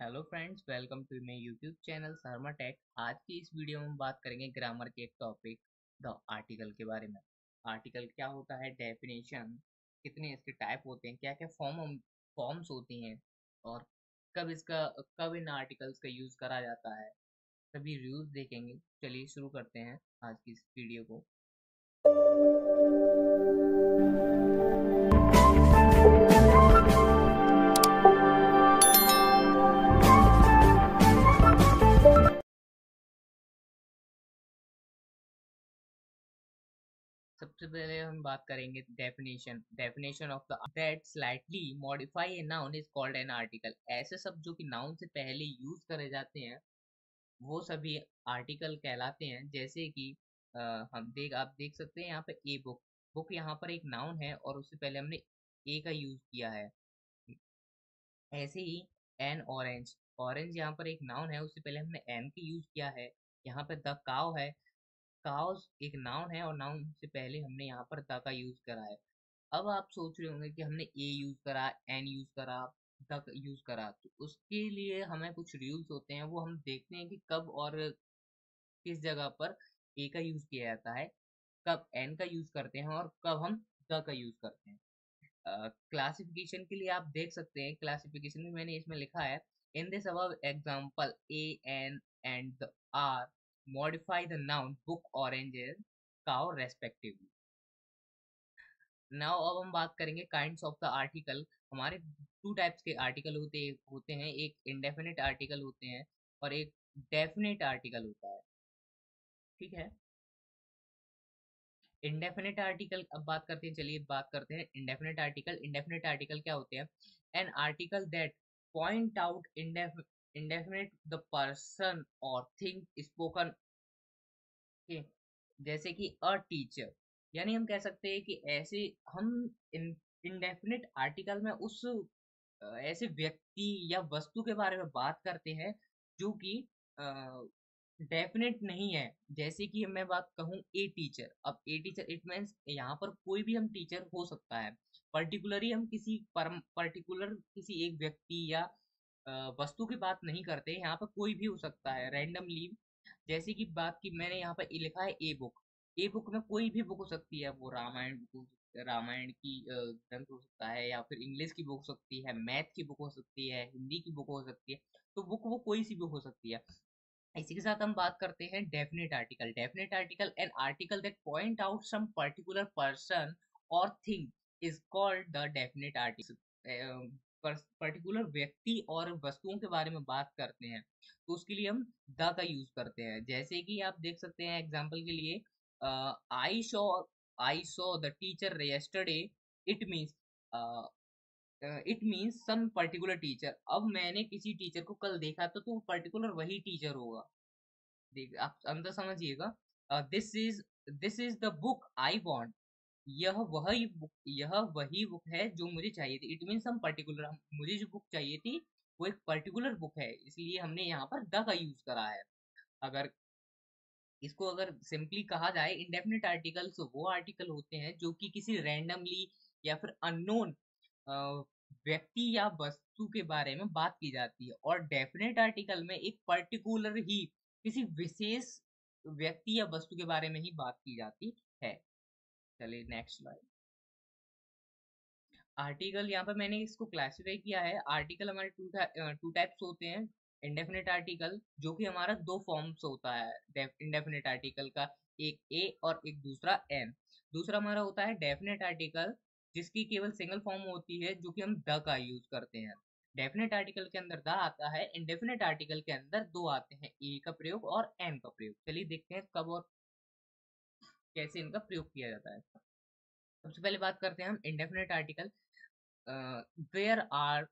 Hello friends, welcome to my YouTube channel Sharma tech. आज की इस वीडियो में हम बात करेंगे ग्रामर के एक टॉपिक द आर्टिकल के बारे में। आर्टिकल क्या होता है, डेफिनेशन, कितने इसके टाइप होते हैं, क्या क्या फॉर्म्स होती हैं, और कब इन आर्टिकल्स का यूज़ करा जाता है, सभी रूल्स देखेंगे। चलिए शुरू करते हैं आज की इस वीडियो को। सबसे पहले हम बात करेंगे definition of the that slightly modify a noun is called an article. ऐसे शब्द जो कि नाउन से पहले यूज करे जाते हैं वो सभी आर्टिकल कहलाते हैं। जैसे कि आप देख सकते हैं यहाँ पे ए बुक। बुक यहाँ पर एक नाउन है और उससे पहले हमने ए का यूज किया है। ऐसे ही एन ऑरेंज, ऑरेंज यहाँ पर एक नाउन है, उससे पहले हमने एन का यूज किया है। यहाँ पे द काव है, काउस एक नाउन है और नाउन से पहले हमने यहाँ पर द का यूज करा है। अब आप सोच रहे होंगे कि हमने ए यूज करा, एन यूज करा, द यूज करा, तो उसके लिए हमें कुछ रूल्स होते हैं, वो हम देखते हैं कि कब और किस जगह पर ए का यूज किया जाता है, कब एन का यूज करते हैं और कब हम द का यूज करते हैं। क्लासिफिकेशन के लिए आप देख सकते हैं, क्लासिफिकेशन में मैंने इसमें लिखा है, in this above example a an and the are modify the noun book oranges cow respectively. Now अब हम बात करेंगे काइंड्स ऑफ द आर्टिकल। हमारे टू टाइप्स के आर्टिकल होते हैं, एक इंडेफिनिट आर्टिकल होते हैं और एक डेफिनेट आर्टिकल होता है। ठीक है, इंडेफिनिट आर्टिकल अब बात करते हैं। चलिए बात करते हैं इंडेफिनिट आर्टिकल। इंडेफिनिट आर्टिकल क्या होते हैं? An article that point out indefinite the person और थिंग स्पोकन। जैसे कि अ टीचर, यानी हम कह सकते हैं कि ऐसे हम इंडेफिनिट आर्टिकल में उस ऐसे व्यक्ति या वस्तु के बारे में बात करते हैं जो कि डेफिनेट नहीं है। जैसे कि मैं बात कहूँ ए टीचर, अब ए टीचर इट मीन्स यहाँ पर कोई भी हम टीचर हो सकता है। पर्टिकुलरली हम पर्टिकुलर किसी एक व्यक्ति या वस्तु की बात नहीं करते, यहाँ पर कोई भी हो सकता है रैंडमली। जैसे कि बात की मैंने यहाँ पर लिखा है ए बुक। ए बुक में कोई भी बुक हो सकती है, वो रामायण बुक, रामायण की ग्रंथ हो सकता है, या फिर इंग्लिश की बुक हो सकती है, मैथ की बुक हो सकती है, हिंदी की बुक हो सकती है। तो बुक वो कोई सी बुक हो सकती है। इसी के साथ हम बात करते हैं definite article. Definite article an article that point out some particular person और thing is called the definite article. Particular व्यक्ति और वस्तुओं के बारे में बात करते हैं तो उसके लिए हम द का यूज करते हैं। जैसे कि आप देख सकते हैं एग्जांपल के लिए, I saw I saw the teacher yesterday, it means it means some particular teacher. अब मैंने किसी टीचर को कल देखा तो पर्टिकुलर वही टीचर होगा। देख आप अंदर समझिएगा। This is the book I want, यह वही बुक है जो मुझे चाहिए थी। इट मीन्स हम पर्टिकुलर, मुझे जो बुक चाहिए थी वो एक पर्टिकुलर बुक है, इसलिए हमने यहाँ पर द का यूज करा है। अगर इसको अगर सिंपली कहा जाए, इंडेफिनिट आर्टिकल्स वो आर्टिकल होते हैं जो कि किसी रैंडमली या फिर अननोन व्यक्ति या वस्तु के बारे में बात की जाती है, और डेफिनेट आर्टिकल में एक पर्टिकुलर ही किसी विशेष व्यक्ति या वस्तु के बारे में ही बात की जाती है। चलिए नेक्स्ट स्लाइड। आर्टिकल, यहाँ पर मैंने इसको क्लासिफाई किया है। आर्टिकल हमारे टू टाइप्स होते हैं। इंडेफिनेट आर्टिकल जो कि हमारा दो फॉर्म्स होता है इंडेफिनेट आर्टिकल का, एक ए और एक दूसरा एन। दूसरा हमारा होता है डेफिनेट आर्टिकल जिसकी केवल सिंगल फॉर्म होती है, जो कि हम द का यूज करते हैं। डेफिनेट आर्टिकल के अंदर द आता है, इंडेफिनेट आर्टिकल के अंदर दो आते हैं, ए का प्रयोग और एन का प्रयोग। चलिए देखते हैं कब और कैसे इनका प्रयोग किया जाता है। सबसे पहले बात करते हैं हम indefinite article. There are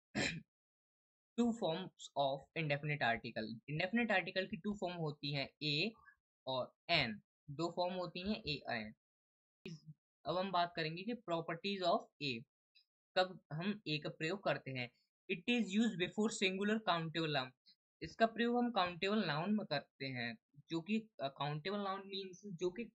two forms of indefinite article. Indefinite article की टू फॉर्म होती हैं, ए और एन। दो फॉर्म होती हैं ए एन। अब हम बात करेंगे कि प्रॉपर्टीज ऑफ ए, कब हम ए का प्रयोग करते हैं। It is use before singular countable noun. इसका प्रयोग हम काउंटेबल नाउन में करते हैं, जो कि काउंटेबल नाउन मीन्स जो कि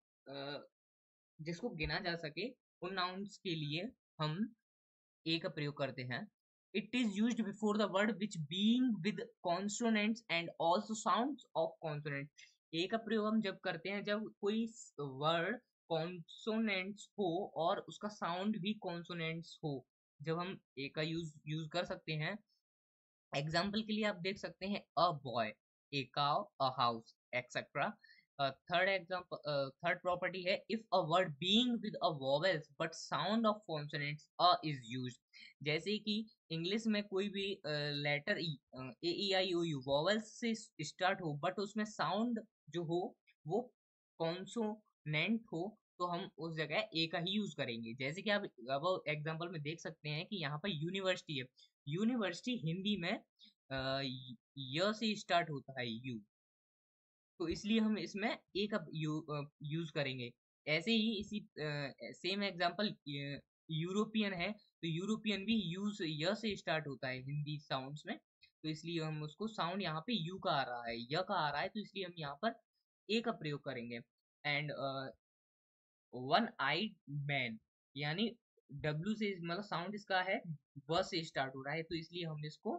जिसको गिना जा सके, उन नाउन्स के लिए हम ए का प्रयोग करते हैं। It is used before the word which being with consonants and also sounds of consonants. ए का प्रयोग हम जब करते हैं जब कोई वर्ड कॉन्सोनेंट्स हो और उसका साउंड भी कॉन्सोनेंट्स हो, जब हम ए का यूज कर सकते हैं। एग्जाम्पल के लिए आप देख सकते हैं a boy, a cow, a house etcetera. Third property है if a word being with a vowels but sound of consonants a is used. जैसे कि इंग्लिश में कोई भी letter A E I O U vowels से start हो but उसमें sound जो हो वो कॉन्सोनेंट हो, तो हम उस जगह ए का ही यूज करेंगे। जैसे कि आप अब एग्जाम्पल में देख सकते हैं कि यहाँ पर यूनिवर्सिटी है, यूनिवर्सिटी हिंदी में य से स्टार्ट होता है यू, तो इसलिए हम इसमें ए का यूज करेंगे। ऐसे ही इसी सेम एग्जांपल यूरोपियन है, तो यूरोपियन भी यूज य से स्टार्ट होता है हिंदी साउंड्स में, तो इसलिए हम उसको साउंड यहाँ पे यू का आ रहा है, य का आ रहा है, तो इसलिए हम यहाँ पर ए का प्रयोग करेंगे। एंड वन आइड मैन, यानी डब्ल्यू से मतलब साउंड इसका है व से स्टार्ट हो रहा है, तो इसलिए हम इसको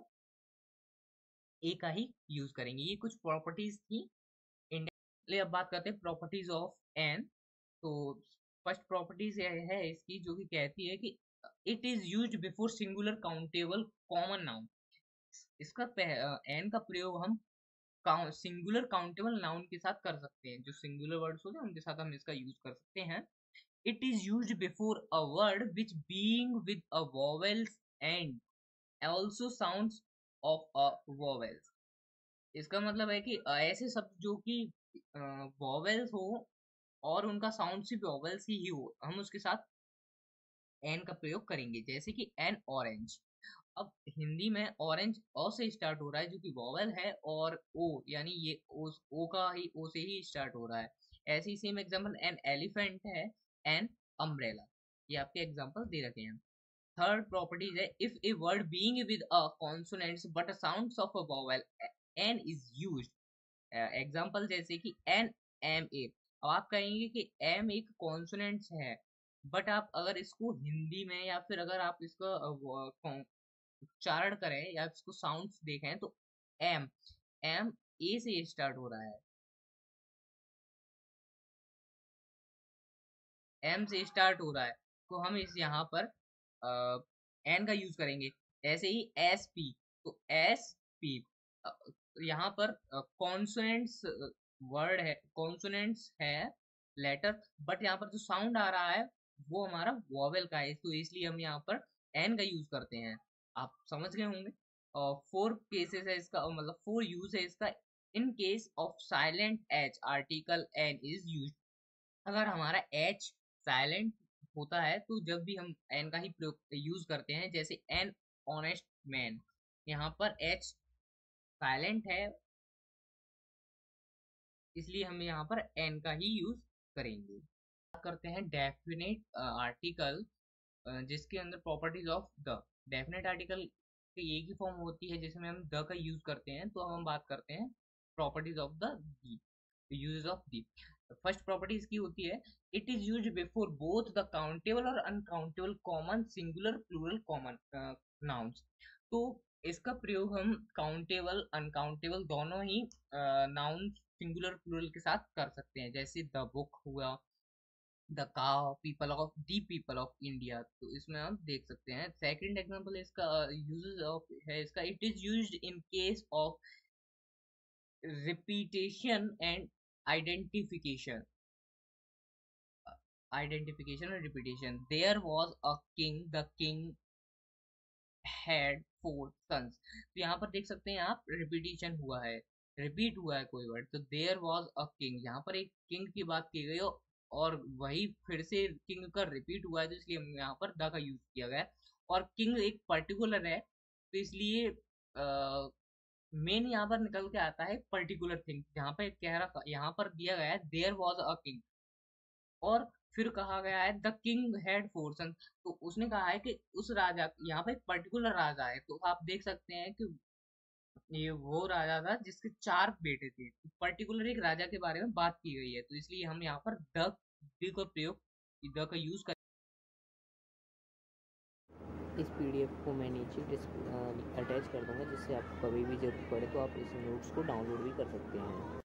ए का ही यूज करेंगे। ये कुछ प्रॉपर्टीज थी इंडिया। चलिए अब बात करते हैं प्रॉपर्टीज ऑफ एन। तो फर्स्ट प्रॉपर्टीज है इसकी जो कि कहती है कि it is used before singular countable common noun. इसका एन का प्रयोग हम सिंगुलर काउंटेबल नाउन के साथ कर सकते हैं, जो सिंगुलर वर्ड्स होते हैं उनके साथ हम इसका यूज कर सकते हैं। It is used before a word which being with a vowels and also sounds of a vowels. इसका मतलब है कि ऐसे शब्द जो कि वोवेल्स हो और उनका साउंड सिर्फ वोवेल्स ही हो, हम उसके साथ एन का प्रयोग करेंगे। जैसे कि एन ऑरेंज, अब हिंदी में ऑरेंज ओ से स्टार्ट हो रहा है जो कि वोवेल है, और ओ यानी ये ओ का ही ओ से ही स्टार्ट हो रहा है। ऐसे ही सेम एग्जांपल एन एलिफेंट है, एन अम्ब्रेला, ये आपके एग्जांपल दे रखे हैं। थर्ड प्रॉपर्टीज है if a word being with a consonants but sounds of a vowel an is used. Example जैसे कि एन एम ए, अब आप कहेंगे कि एम एक कॉन्सोनेंट्स है, बट आप अगर इसको हिंदी में या फिर अगर आप इसका उच्चारण करें या इसको साउंड्स देखें तो एम एम ए से स्टार्ट हो रहा है, एम से स्टार्ट हो रहा है, तो हम इस यहाँ पर एन का यूज करेंगे। ऐसे ही एस पी, तो एस पी यहाँ पर कॉन्सोनेंट्स वर्ड है, कॉन्सोनेंट्स है लेटर, बट यहाँ पर जो साउंड आ रहा है वो हमारा वोवेल का है, तो इसलिए हम यहाँ पर एन का यूज करते हैं। आप समझ गए होंगे। और फोर केसेस है इसका, मतलब फोर यूज है इसका। In case of silent H article an is use, अगर हमारा एच साइलेंट होता है तो जब भी हम एन का ही प्रयोग यूज करते हैं। जैसे एन ऑनेस्ट मैन, यहाँ पर एच साइलेंट है, इसलिए हम यहाँ पर एन का ही यूज करेंगे। बात करते हैं डेफिनेट आर्टिकल, जिसके अंदर properties of the. Definite article की एक ही फॉर्म होती है जिसमें हम द का यूज करते हैं, तो हम बात करते हैं properties of the the, use of the. First property इसकी होती है it is used before both the countable और uncountable common singular plural common nouns. तो इसका प्रयोग हम काउंटेबल अनकाउंटेबल दोनों ही नाउन सिंगुलर प्लूरल के साथ कर सकते हैं। जैसे द बुक हुआ, the cow people of the people of India, तो इसमें हम देख सकते हैं। सेकंड एग्जांपल इसका यूजेस ऑफ है इसका, it is used in case of repetition and identification, identification और repetition. There was a king, the king had four sons, तो यहाँ पर देख सकते हैं आप रिपीटेशन हुआ है, रिपीट हुआ है कोई वर्ड, तो देयर वाज अ किंग, यहाँ पर एक किंग की बात की गई हो और वही फिर से किंग का रिपीट हुआ है, तो इसलिए यहाँ पर द का यूज किया गया है। और किंग एक पर्टिकुलर है, तो इसलिए मेन यहाँ पर निकल के आता है पर्टिकुलर थिंग। यहाँ पे कह रहा, यहाँ पर दिया गया है देयर वाज अ किंग, और फिर कहा गया है the king had four sons, तो उसने कहा है कि उस राजा, यहाँ पे एक पर्टिकुलर राजा है, तो आप देख सकते हैं कि ये वो राजा था जिसके चार बेटे थे, तो पर्टिकुलर एक राजा के बारे में बात की गई है, तो इसलिए हम यहाँ पर द का प्रयोग, द का यूज कर। इस पीडीएफ को मैं नीचे अटैच कर दूंगा, जिससे आपको कभी भी ज़रूरत पड़े तो आप इस नोट्स को डाउनलोड भी कर सकते हैं।